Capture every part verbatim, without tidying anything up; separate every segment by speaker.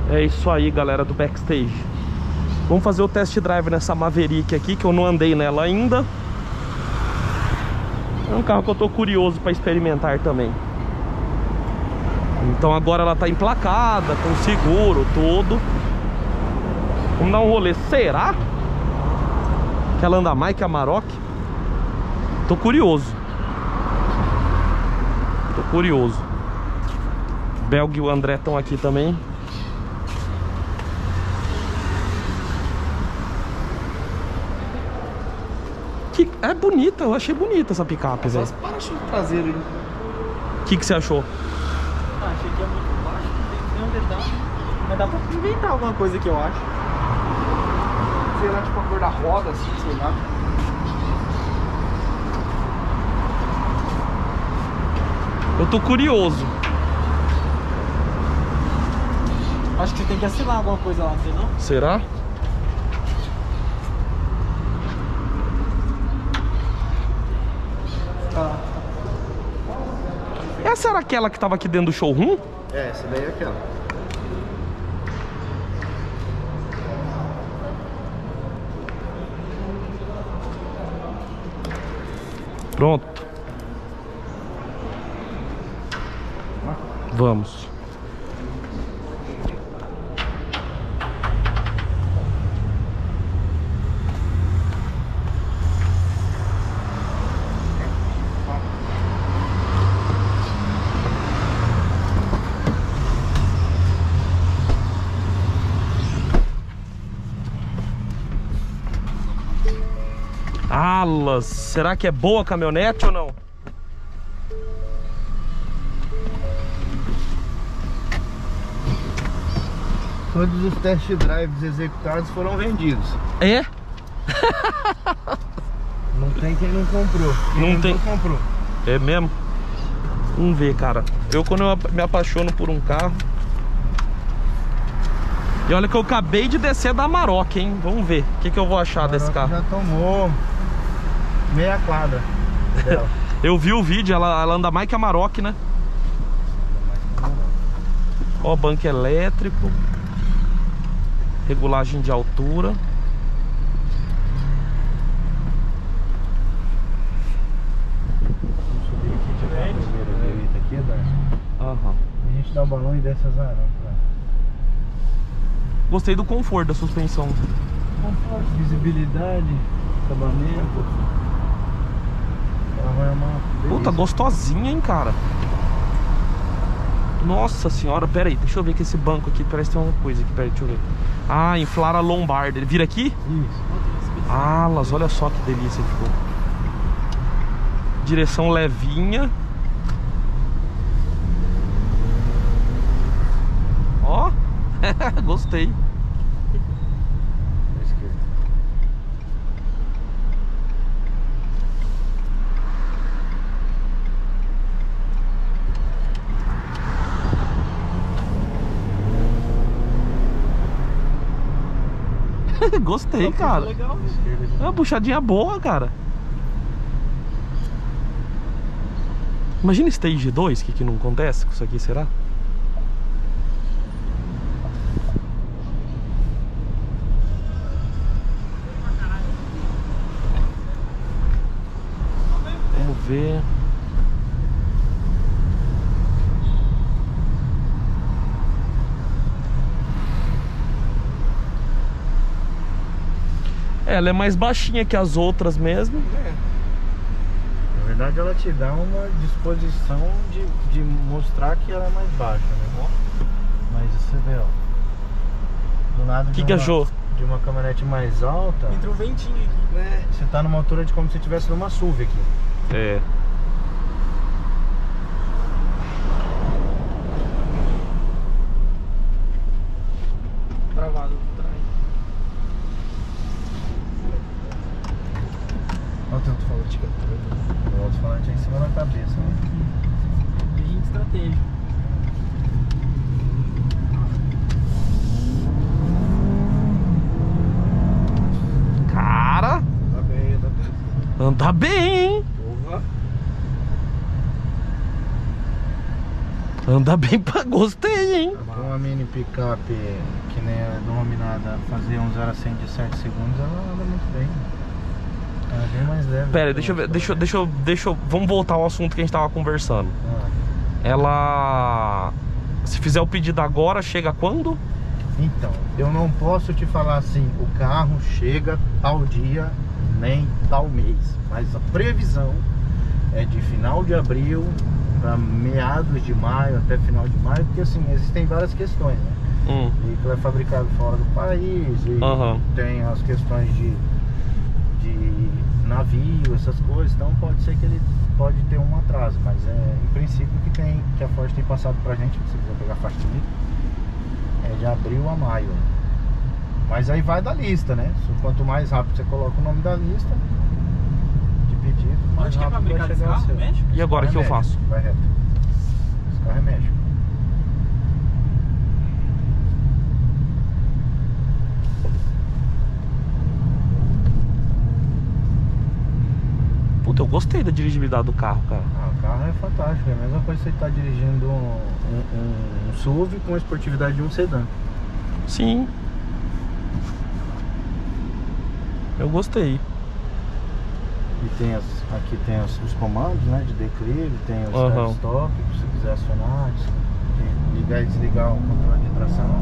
Speaker 1: É isso aí, galera do backstage. Vamos fazer o test drive nessa Maverick aqui, que eu não andei nela ainda. É um carro que eu tô curioso para experimentar também. Então agora ela tá emplacada, com seguro, tudo. Vamos dar um rolê. Será que ela anda mais que a Amarok? Tô curioso. Tô curioso. Belg e o André estão aqui também. Que é bonita, eu achei bonita essa picape, velho.
Speaker 2: Só para-choque traseiro aí.
Speaker 1: O que que você achou?
Speaker 2: Ah, achei que é muito baixo, tem um detalhe. Mas dá pra inventar alguma coisa que eu acho. Sei lá, tipo a cor da roda, assim, sei lá.
Speaker 1: Eu tô curioso.
Speaker 2: Acho que você tem que assinar alguma coisa lá, não sei não?
Speaker 1: Será?
Speaker 2: Tá.
Speaker 1: Essa era aquela que tava aqui dentro do showroom?
Speaker 2: É, essa daí é aquela.
Speaker 1: Pronto. Vamos. Alas, será que é boa a caminhonete ou não?
Speaker 3: Todos os test drives executados foram vendidos.
Speaker 1: É?
Speaker 3: Não tem quem não comprou. Quem
Speaker 1: Não tem.
Speaker 3: comprou.
Speaker 1: É mesmo? Vamos ver, cara. Eu, quando eu me apaixono por um carro... E olha que eu acabei de descer da Amarok, hein? Vamos ver o que, que eu vou achar desse carro.
Speaker 3: Já tomou meia quadra dela.
Speaker 1: Eu vi o vídeo, ela, ela anda mais que a Amarok, né? Ó, banco elétrico. Regulagem de altura.
Speaker 3: Vamos subir aqui, tirar a primeira direita aqui, Darcy.
Speaker 1: Aham.
Speaker 3: A gente dá o balão e desce as araras.
Speaker 1: Gostei do conforto da suspensão.
Speaker 3: Conforto, visibilidade, acabamento. Ela vai amar.
Speaker 1: Puta, gostosinha, hein, cara. Nossa senhora, pera aí, deixa eu ver que esse banco aqui parece que tem uma coisa aqui, pera aí, deixa eu ver. Ah, inflar a lombar. Ele vira aqui?
Speaker 3: Isso.
Speaker 1: Alas, olha só que delícia que ficou. Direção levinha. Ó. Gostei. Gostei, cara.
Speaker 2: Legal.
Speaker 1: É uma puxadinha boa, cara. Imagina Stage dois, o que, que não acontece com isso aqui, será? Vamos ver. Ela é mais baixinha que as outras mesmo.
Speaker 3: É. Na verdade ela te dá uma disposição de, de mostrar que ela é mais baixa, né? Mas você vê, ó. Do nada.
Speaker 1: O que,
Speaker 3: de
Speaker 1: que
Speaker 3: uma-
Speaker 1: achou?
Speaker 3: De uma caminhonete mais alta,
Speaker 2: Entra um ventinho aqui.
Speaker 3: né? Você tá numa altura de como se estivesse numa S U V aqui.
Speaker 1: É.
Speaker 2: Travado atrás.
Speaker 3: Olha o tanto falante. O alto-falante é em cima da cabeça, né?
Speaker 2: Bem estratégico.
Speaker 1: Cara,
Speaker 3: Tá bem, tá bem.
Speaker 1: anda bem, hein?
Speaker 3: Porra.
Speaker 1: Anda bem pra... Gostei, hein?
Speaker 3: Uma mini picape que nem é denominada fazer um zero a cem de sete segundos, ela anda muito bem. Ela é bem mais leve.
Speaker 1: Pera, deixa eu ver, deixa eu, deixa eu, deixa eu... Vamos voltar ao assunto que a gente tava conversando.
Speaker 3: Ah.
Speaker 1: Ela... Se fizer o pedido agora, chega quando?
Speaker 3: Então, eu não posso te falar assim, o carro chega tal dia, nem tal mês. Mas a previsão é de final de abril para meados de maio, até final de maio, porque assim, existem várias questões, né?
Speaker 1: Hum.
Speaker 3: O veículo é fabricado fora do país e
Speaker 1: Uhum.
Speaker 3: tem as questões de, de navio, essas coisas, então pode ser que ele pode ter um atraso, mas é em princípio que, tem, que a Ford tem passado pra gente, se quiser pegar faixa livre, é de abril a maio. Mas aí vai da lista, né? Quanto mais rápido você coloca o nome da lista de pedido, mais
Speaker 2: Onde que é
Speaker 3: rápido vai
Speaker 2: fabricado esse
Speaker 3: chegar o
Speaker 2: carro?
Speaker 3: seu.
Speaker 2: México?
Speaker 1: E agora o que eu
Speaker 3: México,
Speaker 1: faço?
Speaker 3: Vai reto. Esse carro é México.
Speaker 1: Puta, eu gostei da dirigibilidade do carro, cara.
Speaker 3: Ah, o carro é fantástico, é a mesma coisa que você está dirigindo um, um, um S U V com a esportividade de um sedã.
Speaker 1: Sim. Eu gostei.
Speaker 3: E tem as, aqui tem os, os comandos, né, de declive, tem o
Speaker 1: Aham.
Speaker 3: start stop, se você quiser acionar, de ligar e desligar o controle de tração.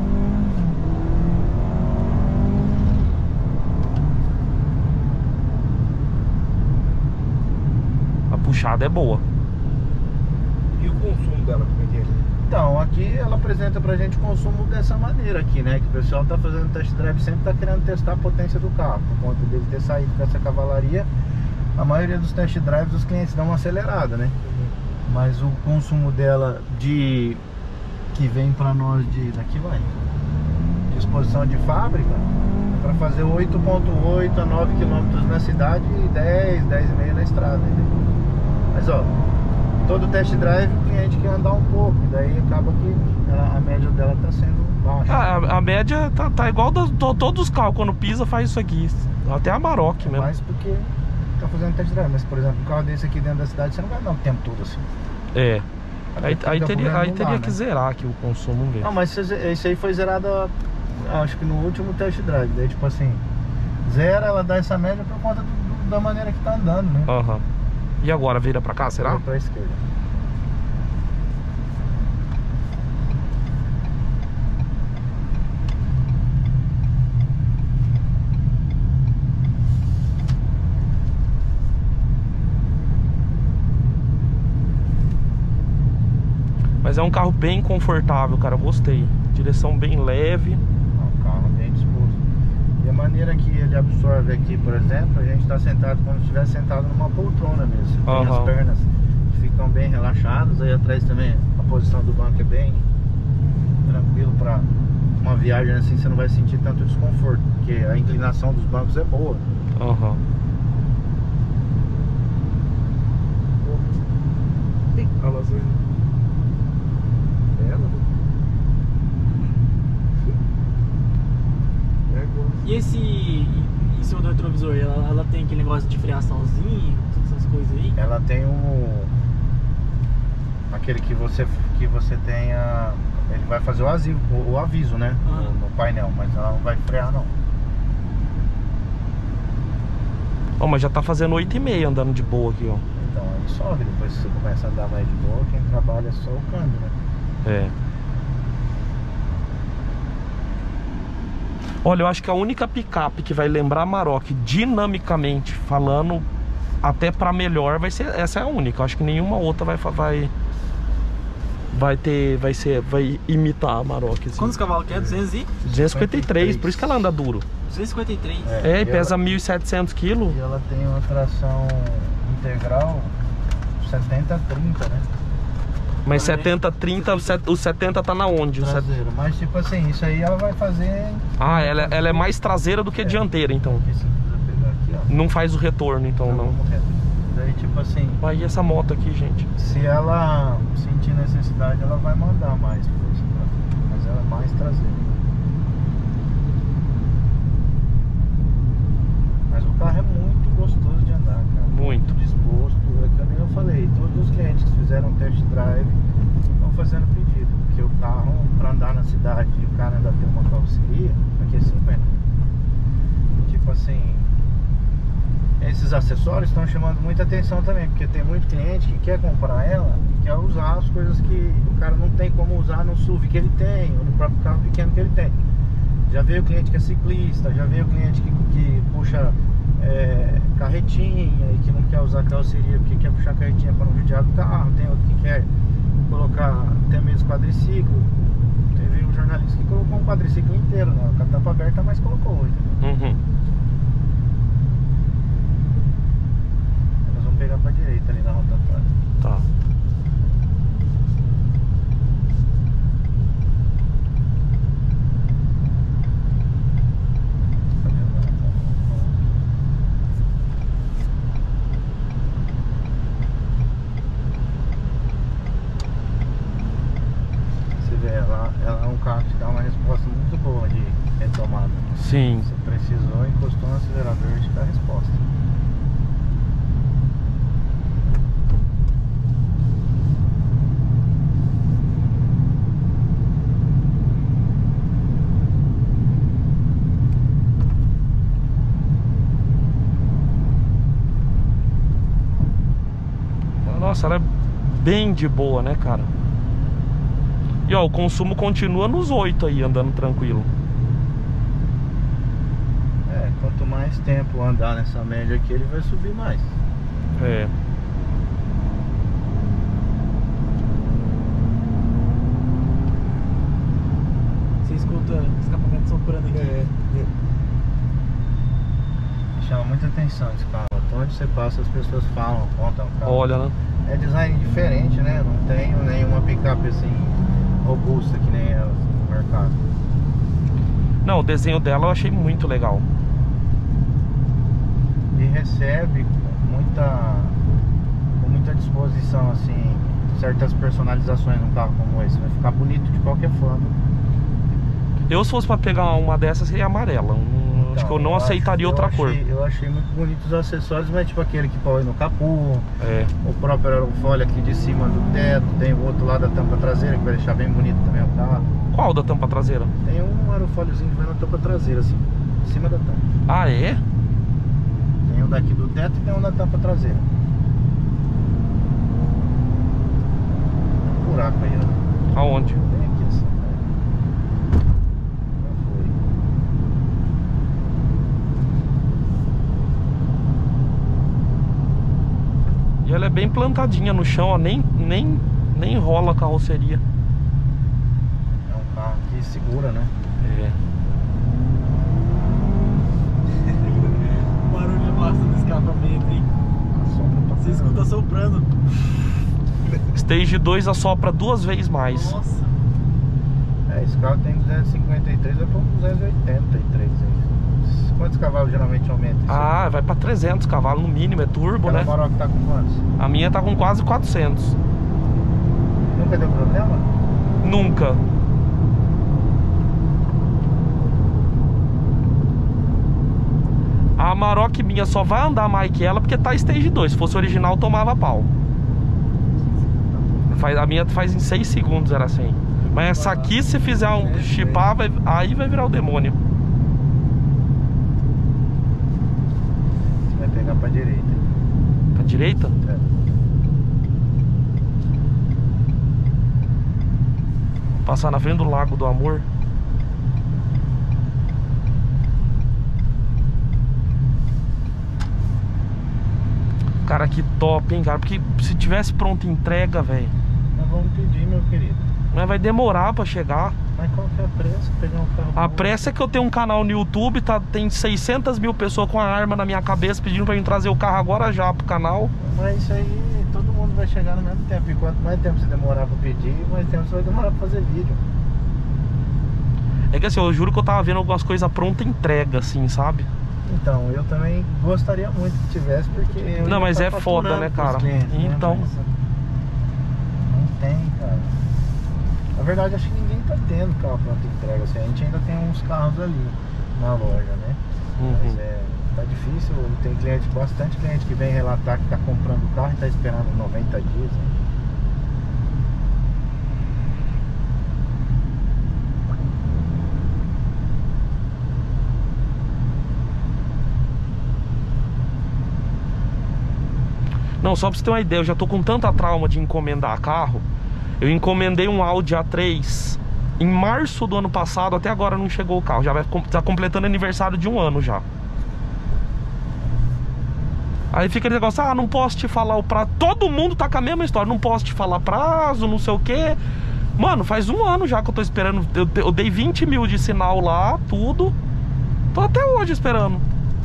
Speaker 1: A puxada é boa.
Speaker 2: E o consumo dela, como é que é?
Speaker 3: Então, aqui ela apresenta pra gente o consumo dessa maneira aqui, né? Que o pessoal tá fazendo test drive, sempre tá querendo testar a potência do carro. Por conta dele ter saído com essa cavalaria, a maioria dos test drives os clientes dão uma acelerada, né? Mas o consumo dela de... que vem pra nós de... daqui vai... de exposição de fábrica, é pra fazer oito vírgula oito a nove quilômetros na cidade e dez, dez e meio na estrada, entendeu? Mas ó, todo test drive o cliente quer andar um pouco, e daí acaba que ela, a média dela tá sendo baixa.
Speaker 1: A, a média tá, tá igual das, to, todos os carros, quando pisa faz isso aqui. Até a Maroc mesmo.
Speaker 3: Mais porque tá fazendo test drive, mas por exemplo, um carro desse aqui dentro da cidade você não vai dar o tempo todo assim.
Speaker 1: É. Aí,
Speaker 3: Até
Speaker 1: aí
Speaker 3: porque
Speaker 1: teria,
Speaker 3: não
Speaker 1: aí
Speaker 3: dá,
Speaker 1: teria
Speaker 3: né?
Speaker 1: que zerar aqui o consumo, vamos ver.
Speaker 3: Não, mas isso isso aí foi zerado, acho que no último test drive. Daí tipo assim, zera, ela dá essa média por conta do, do, da maneira que tá andando, né?
Speaker 1: Aham. E agora, vira pra cá, será?
Speaker 3: Vira pra esquerda.
Speaker 1: Mas é um carro bem confortável, cara, eu gostei. Direção bem leve.
Speaker 3: O carro bem disposto. E a maneira que ele absorve aqui, por exemplo, a gente está sentado como se estivesse sentado numa poltrona mesmo. Tem
Speaker 1: Aham.
Speaker 3: as pernas que ficam bem relaxadas, aí atrás também a posição do banco é bem tranquilo para uma viagem assim, você não vai sentir tanto desconforto, porque a inclinação dos bancos é boa.
Speaker 1: Aham.
Speaker 2: A lasanha. É ela? É igual.
Speaker 4: E esse em cima do retrovisor, ela, ela tem aquele negócio de freaçãozinho, todas essas coisas aí?
Speaker 3: Ela tem um aquele que você que você tenha, ele vai fazer o aviso, o, o aviso, né,
Speaker 4: Ah.
Speaker 3: no, no painel, mas ela não vai frear não.
Speaker 1: Ó, mas já tá fazendo oito e meia andando de boa aqui, ó.
Speaker 3: Então aí sobe, depois que você começa a andar mais de boa, quem trabalha é só o câmbio, né?
Speaker 1: É. Olha, eu acho que a única picape que vai lembrar a Maroc dinamicamente falando, até pra melhor, vai ser essa, é a única. Eu acho que nenhuma outra vai vai vai ter, vai ser, vai imitar a Maroc assim.
Speaker 4: Quantos cavalos que é? duzentos e?
Speaker 1: duzentos e cinquenta e três, por isso que ela anda duro.
Speaker 4: duzentos e cinquenta e três.
Speaker 1: É, e
Speaker 3: e
Speaker 1: pesa
Speaker 3: ela,
Speaker 1: mil e setecentos quilos.
Speaker 3: e ela tem uma tração integral setenta trinta, né?
Speaker 1: Mas
Speaker 4: Ah, é?
Speaker 1: setenta trinta, o setenta tá na onde? O set-
Speaker 3: Traseiro, mas tipo assim, isso aí ela vai fazer.
Speaker 1: Ah, ela, ela é mais traseira do que
Speaker 3: É.
Speaker 1: dianteira, então.
Speaker 3: Aqui, se quiser pegar aqui, ó.
Speaker 1: Não faz o retorno, então não.
Speaker 3: vamos reto. Daí tipo assim,
Speaker 1: Vai essa moto aqui, gente.
Speaker 3: se ela sentir necessidade, ela vai mandar mais força pra frente, mas ela é mais traseira. Mas o carro é muito gostoso de andar, cara.
Speaker 1: Muito.
Speaker 3: Disposto. É que nem eu falei, todos os clientes que fizeram test drive estão fazendo pedido. na cidade e o cara ainda tem uma carroceria, aqui é cinquenta. Tipo assim, esses acessórios estão chamando muita atenção também, porque tem muito cliente que quer comprar ela e quer usar as coisas que o cara não tem como usar no S U V que ele tem, ou no próprio carro pequeno que ele tem. Já veio cliente que é ciclista, já veio cliente que, que puxa é, carretinha e que não quer usar carroceria porque quer puxar carretinha para não judiar do carro. Tem outro que quer colocar até mesmo quadriciclo. Teve um jornalista que colocou um quadriciclo inteiro, né? Com a tampa aberta, mas colocou, entendeu?
Speaker 1: Uhum.
Speaker 3: Nós vamos pegar pra direita ali na rotatória.
Speaker 1: Tá.
Speaker 3: Ela, ela é um carro que dá uma resposta muito boa de retomada.
Speaker 1: Sim.
Speaker 3: Você precisou, encostou no acelerador e te dá a resposta.
Speaker 1: Nossa, ela é bem de boa, né, cara? E ó, o consumo continua nos oito aí, andando tranquilo.
Speaker 3: É, quanto mais tempo andar nessa média aqui, ele vai subir mais.
Speaker 1: É.
Speaker 4: Você escuta escapamento soprando aqui.
Speaker 3: É. Chama muita atenção esse carro. Então, onde você passa, as pessoas falam, contam o carro.
Speaker 1: Olha, né?
Speaker 3: É design diferente, né? Não tenho nenhuma picape assim robusta que nem ela no mercado.
Speaker 1: Não, o desenho dela eu achei muito legal.
Speaker 3: E recebe com muita, com muita disposição, assim, certas personalizações num carro como esse. Vai ficar bonito de qualquer forma.
Speaker 1: Eu, se fosse pra pegar uma dessas, seria amarela. Hum,
Speaker 3: Então,
Speaker 1: acho que eu não
Speaker 3: eu
Speaker 1: aceitaria
Speaker 3: acho-
Speaker 1: outra
Speaker 3: eu
Speaker 1: cor.
Speaker 3: achei- Eu achei muito bonitos os acessórios, mas tipo aquele que põe no capô,
Speaker 1: É.
Speaker 3: o próprio aerofólio aqui de cima do teto, tem o outro lado da tampa traseira que vai deixar bem bonito também o carro.
Speaker 1: Qual da tampa traseira?
Speaker 3: Tem um aerofóliozinho que vai na tampa traseira, assim, em cima da tampa.
Speaker 1: Ah, é?
Speaker 3: Tem um daqui do teto e tem um da tampa traseira. Tem um buraco aí, ó.
Speaker 1: Aonde?
Speaker 3: Tem aqui assim. Já foi.
Speaker 1: E ela é bem plantadinha no chão, ó. Nem, nem, nem rola a carroceria.
Speaker 3: É um carro que segura, né?
Speaker 1: É.
Speaker 4: O barulho massa do escapamento, hein?
Speaker 3: A sombra pra
Speaker 4: Você
Speaker 3: caramba.
Speaker 4: escuta soprando.
Speaker 1: Stage dois assopra duas vezes mais.
Speaker 4: Nossa.
Speaker 3: É, esse carro tem duzentos e cinquenta e três, vai pra duzentos e oitenta e três aí. Quantos cavalos geralmente aumenta isso?
Speaker 1: Ah, vai pra trezentos cavalos no mínimo, é turbo,
Speaker 3: Aquela
Speaker 1: né?
Speaker 3: Maroc tá com quantos?
Speaker 1: A minha tá com quase quatrocentos.
Speaker 3: Nunca deu problema?
Speaker 1: Nunca. A Amarok minha só vai andar mais que ela porque tá Stage dois. Se fosse original, tomava pau. Faz, a minha faz em seis segundos, era assim. Mas essa aqui, se fizer um chipar, vai, aí vai virar o demônio.
Speaker 3: Você vai pegar pra direita.
Speaker 1: Pra direita?
Speaker 3: É.
Speaker 1: Passar na frente do Lago do Amor. Cara, que top, hein, cara. Porque se tivesse pronta entrega, velho,
Speaker 3: Nós vamos pedir, meu querido.
Speaker 1: mas vai demorar pra chegar.
Speaker 3: Mas qual que é a pressa? Pegar um carro
Speaker 1: A
Speaker 3: bom?
Speaker 1: pressa é que eu tenho um canal no YouTube, tá, tem seiscentas mil pessoas com a arma na minha cabeça pedindo pra mim trazer o carro agora já pro canal.
Speaker 3: Mas isso aí, todo mundo vai chegar no mesmo tempo. E quanto mais tempo você demorar pra pedir, mais tempo você vai demorar pra fazer vídeo.
Speaker 1: É que assim, eu juro que eu tava vendo algumas coisas pronta entrega, assim, sabe?
Speaker 3: Então, eu também gostaria muito que tivesse, porque eu
Speaker 1: Não,
Speaker 3: ia
Speaker 1: mas
Speaker 3: tá
Speaker 1: é foda,
Speaker 3: faturando
Speaker 1: né,
Speaker 3: pros
Speaker 1: cara?
Speaker 3: clientes, né?
Speaker 1: Então.
Speaker 3: Mas não tem, cara. Na verdade, acho que ninguém tá tendo carro pronto entrega. Assim, a gente ainda tem uns carros ali na loja, né?
Speaker 1: Uhum.
Speaker 3: Mas é, tá difícil. Tem cliente, bastante cliente que vem relatar que tá comprando o carro e tá esperando noventa dias. Né?
Speaker 1: Não, só pra você ter uma ideia, eu já tô com tanta trauma de encomendar carro. Eu encomendei um Audi A três em março do ano passado, até agora não chegou o carro. Já vai tá completando aniversário de um ano já. Aí fica aquele negócio, ah, não posso te falar o prazo. Todo mundo tá com a mesma história, não posso te falar prazo, não sei o que. Mano, faz um ano já que eu tô esperando. Eu, eu dei vinte mil de sinal lá, tudo. Tô até hoje esperando.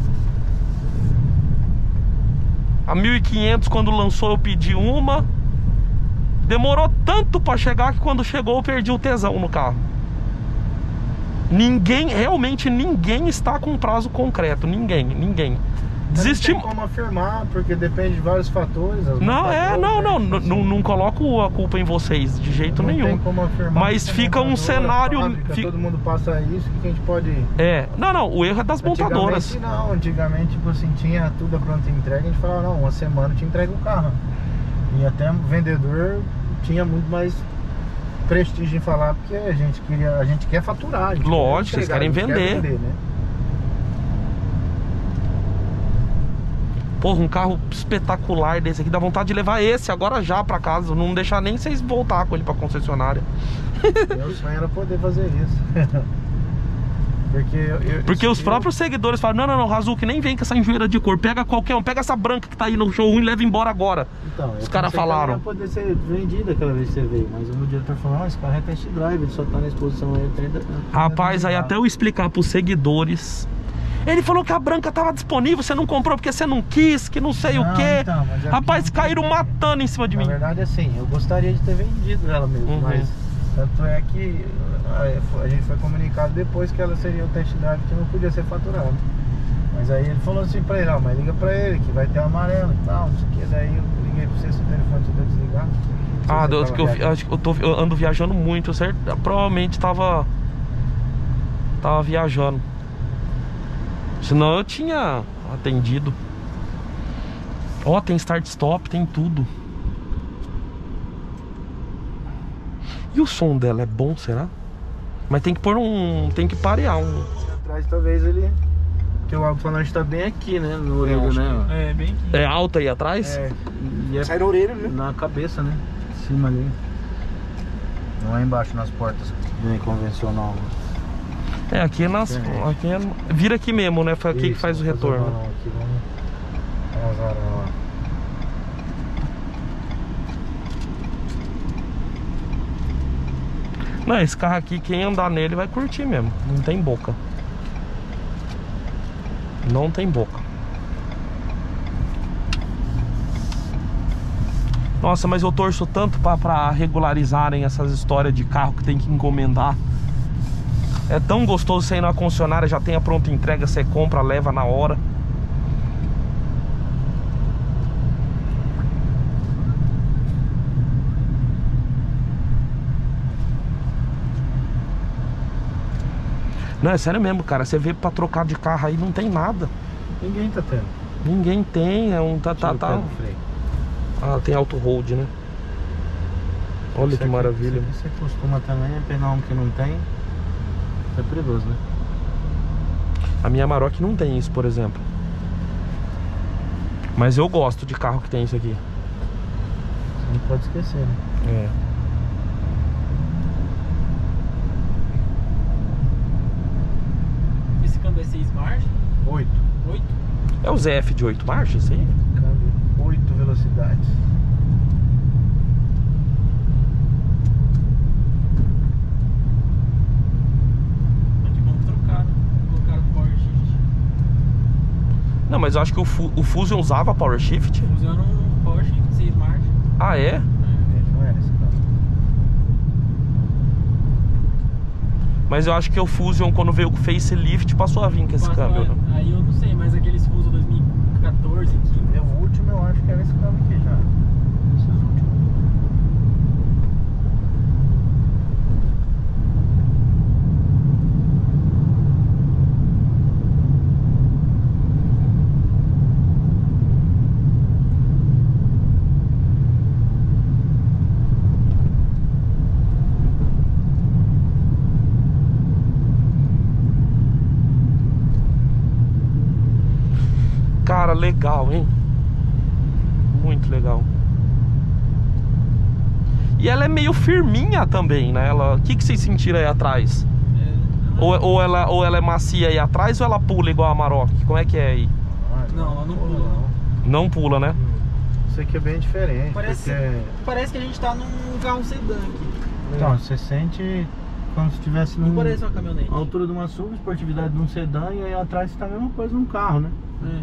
Speaker 1: A mil e quinhentos quando lançou eu pedi uma. Demorou tanto pra chegar que quando chegou eu perdi o tesão no carro. Ninguém, realmente ninguém está com prazo concreto. Ninguém, ninguém. Desistir.
Speaker 3: Não tem como afirmar, porque depende de vários fatores.
Speaker 1: Não, é, não, não, não, não, não coloco a culpa em vocês de jeito nenhum.
Speaker 3: Não tem como afirmar.
Speaker 1: Mas fica um cenário.
Speaker 3: Fábrica,
Speaker 1: fica...
Speaker 3: Todo mundo passa isso, que a gente pode.
Speaker 1: É, não, não, o erro é das montadoras.
Speaker 3: Não, antigamente, tipo assim, tinha tudo a pronta entrega, a gente falava, não, uma semana te entrega o carro. E até o vendedor tinha muito mais prestígio em falar, porque a gente queria, a gente quer faturar. A gente
Speaker 1: Lógico,
Speaker 3: quer
Speaker 1: vocês querem vender.
Speaker 3: Quer vender, né?
Speaker 1: Porra, um carro espetacular desse aqui, dá vontade de levar esse agora já pra casa, não deixar nem vocês voltar com ele pra concessionária.
Speaker 3: Meu sonho era poder fazer isso. Porque, eu, eu,
Speaker 1: Porque os
Speaker 3: eu...
Speaker 1: próprios seguidores falam, não, não, não, Razuki, nem vem com essa enjoeira de cor, pega qualquer um, pega essa branca que tá aí no showroom e leva embora agora.
Speaker 3: Então,
Speaker 1: os caras falaram.
Speaker 3: Não poder ser vendido aquela vez que você veio, mas o meu diretor falou, ah, esse carro é test drive, ele só tá na exposição aí até...
Speaker 1: Rapaz, aí até eu explicar pros seguidores... Ele falou que a branca tava disponível, você não comprou porque você não quis, que não sei não, o quê. Então, é rapaz, caíram matando em cima de
Speaker 3: na
Speaker 1: mim.
Speaker 3: Na verdade, assim, eu gostaria de ter vendido ela mesmo, uhum. Mas tanto é que a, a gente foi comunicado depois que ela seria o test drive que não podia ser faturado. Mas aí ele falou assim pra ele, ó, mas liga pra ele que vai ter amarelo e tal, não sei o que. Daí eu liguei pra você, se o telefone você deu desligar.
Speaker 1: Ah, Deus, que eu, acho que eu, tô, eu ando viajando muito, certo? Provavelmente tava Tava viajando. Senão eu tinha atendido. Ó, tem start stop, tem tudo. E o som dela é bom, será? Mas tem que pôr um... Tem que parear um...
Speaker 3: Atrás talvez ele... Porque o alto-falante tá bem aqui, né? No orelha, né?
Speaker 2: Que... É, bem aqui.
Speaker 1: É alto aí atrás?
Speaker 3: É. E é...
Speaker 2: Sai da orelha, né?
Speaker 3: Na cabeça, né? Em cima ali. Não é embaixo nas portas. Bem convencional.
Speaker 1: É, aqui é nas... Aqui é... Vira aqui mesmo, né? Foi aqui Isso, que faz o retorno.
Speaker 3: Não, aqui vamos... Vamos lá.
Speaker 1: Não, esse carro aqui, quem andar nele vai curtir mesmo. Não tem boca. Não tem boca. Nossa, mas eu torço tanto pra, pra regularizarem essas histórias de carro que tem que encomendar. É tão gostoso você ir na concessionária, já tem a pronta entrega, você compra, leva na hora. Não, é sério mesmo, cara. Você vê pra trocar de carro aí, não tem nada.
Speaker 3: Ninguém tá tendo.
Speaker 1: Ninguém tem, é um... Tá, tá, tá. Ah, tem auto-hold, né? Olha você que maravilha.
Speaker 3: Você costuma também pegar um que não tem. É perigoso, né?
Speaker 1: A minha Amarok não tem isso, por exemplo. Mas eu gosto de carro que tem isso aqui.
Speaker 3: Você não pode esquecer, né?
Speaker 1: É.
Speaker 4: Esse câmbio é seis marchas?
Speaker 3: oito.
Speaker 4: oito?
Speaker 1: É o Z F de oito marchas, sim?
Speaker 3: Câmbio oito velocidades.
Speaker 1: Não, mas eu acho que o, Fu o Fusion usava Power Shift.
Speaker 4: O Fusion era um Power Shift seis marchas.
Speaker 1: Ah, é?
Speaker 4: É.
Speaker 3: Não era esse carro.
Speaker 1: Mas eu acho que o Fusion, quando veio com o facelift, passou a vir com esse
Speaker 4: Passou,
Speaker 1: câmbio.
Speaker 4: É, aí eu não sei, mas aqueles Fusion dois mil e quatorze, quinze...
Speaker 3: O último eu acho que era esse câmbio aqui já. Esses últimos.
Speaker 1: Cara, legal, hein? muito legal. E ela é meio firminha também, né? Ela... O que, que vocês sentiram aí atrás?
Speaker 4: É,
Speaker 1: Ou, ou, ela, ou ela é macia aí atrás ou ela pula igual a Amarok? Como é que é aí?
Speaker 3: Ah,
Speaker 4: Não, ela não pula, não.
Speaker 1: Não pula, né?
Speaker 3: Isso aqui é bem diferente.
Speaker 4: Parece,
Speaker 3: porque...
Speaker 4: parece que a gente tá num carro sedã aqui.
Speaker 3: Então, você sente como se estivesse
Speaker 4: Não
Speaker 3: num...
Speaker 4: parece uma caminhonete.
Speaker 3: a altura de uma S U V, esportividade de um sedã, e aí atrás está a mesma coisa num carro, né?
Speaker 4: É.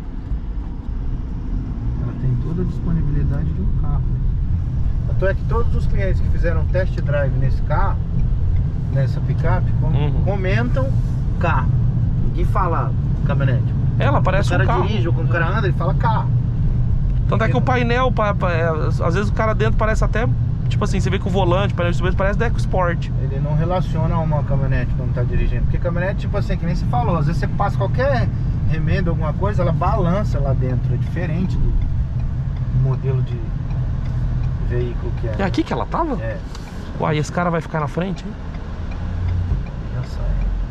Speaker 3: Ela tem toda a disponibilidade de um carro. Tanto é que todos os clientes que fizeram test drive nesse carro, nessa picape, com-
Speaker 1: Uhum.
Speaker 3: comentam carro. Ninguém fala caminhonete.
Speaker 1: Ela parece
Speaker 3: o cara
Speaker 1: um carro.
Speaker 3: dirige ou quando o cara anda, ele fala carro.
Speaker 1: Tanto é que o painel, pa- pa- é, às vezes o cara dentro parece até, tipo assim, você vê que o volante, o painel de subida parece da EcoSport.
Speaker 3: Ele não relaciona a uma caminhonete quando tá dirigindo. Porque caminhonete, tipo assim, que nem você falou, às vezes você passa qualquer remendo, alguma coisa, ela balança lá dentro. É diferente do, do modelo de veículo que é.
Speaker 1: É aqui que ela tava?
Speaker 3: É,
Speaker 1: Uai, esse cara vai ficar na frente, hein?
Speaker 3: já sai.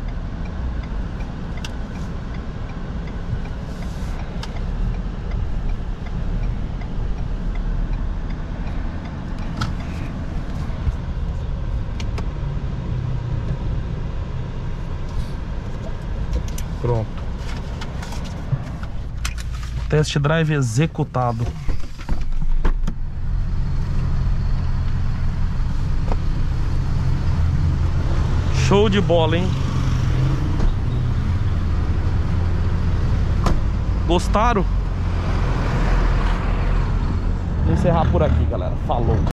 Speaker 1: Pronto. Test drive executado. Show de bola, hein? Gostaram? Vou encerrar por aqui, galera. Falou.